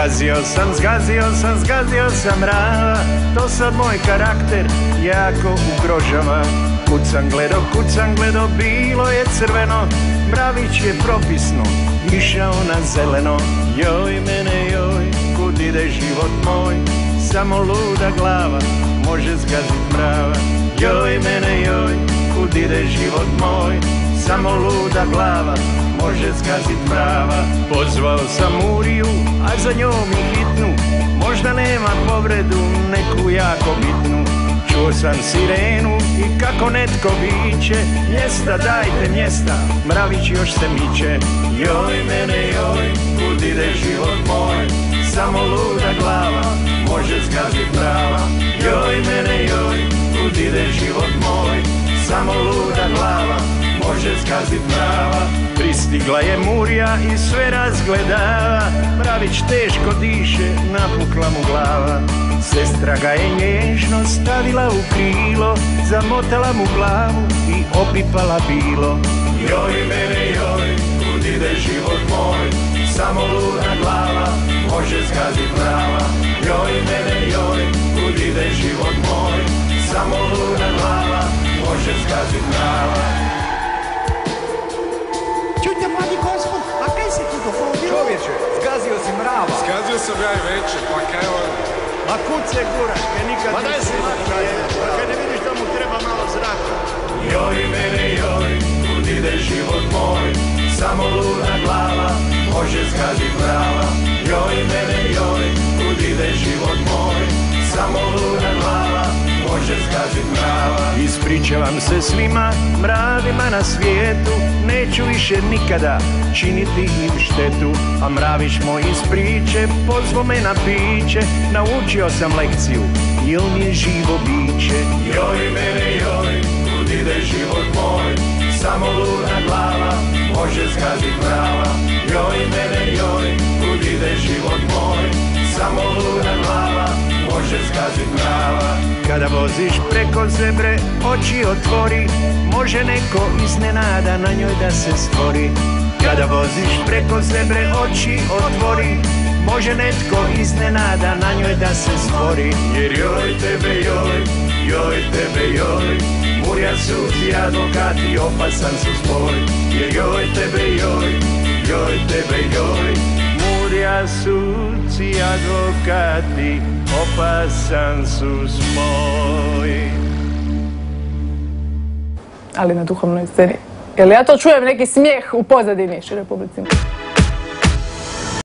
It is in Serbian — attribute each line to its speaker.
Speaker 1: Zgazio sam mrava, to sad moj karakter jako ugrožava. Kucam gledo, bilo je crveno, mravić je propisno išao na zeleno. Joj mene joj, kud ide život moj, samo luda glava može zgazit mrava. Joj mene joj, kud ide život moj, samo luda glava može zgazit mrava. Pozvao sam Muriju, a za njom i hitnu, možda nema povredu, neku jako bitnu. Čuo sam sirenu i kako netko viče, mjesta dajte mjesta, mravić još se miče. Joj mene joj, kud ide život moj, samo luda glava može zgazit mrava. Joj mene joj, kud ide život moj, samo luda glava može zgazit mrava. Pristigla je Murija i sve razgledava, mravić teško diše, napukla mu glava. Sestra ga je nježno stavila u krilo, zamotala mu glavu i opipala bilo. Joj mene joj, kud ide život moj, samo luda glava može zgazit mrava. Joj mene joj, kud ide život moj, samo luda glava može zgazit mrava.
Speaker 2: Čujte, mladi gospod, a kaj se tu dogodilo?
Speaker 3: Čovječe, zgazio si mrava.
Speaker 4: Zgazio sam ja i večer, pa kaj on?
Speaker 1: A kud se guraš, kaj nikad nisi makije, kaj ne vidiš da mu treba malo zraka. Joj mene joj, kud ide život moj, samo luda glava može zgazit mrava. Joj mene joj, kud ide život moj, samo luda glava može zgazit mrava. Ispričavam se svima mravima na svijetu, neću više nikada činiti im štetu. A mravić moj iz priče pozvo me na piće, naučio sam lekciju i on je živo biće. Joj mene joj, kud ide život moj, samo luda glava može zgazit mrava. Joj mene joj, kud ide život moj, samo luda glava može zgazit mrava. Kada voziš preko zebre, oči otvori, može neko iznenada na njoj da se stvori. Kada voziš preko zebre, oči otvori, može netko iznenada na njoj da se stvori. Jer joj tebe joj, Murija sudci advokati, opasan su spoj. Jer joj tebe joj, Murija sudci advokati, opasan su spoj.
Speaker 5: Ali na duhovnoj sceni. Jel ja to čujem neki smijeh u pozadini široj publici?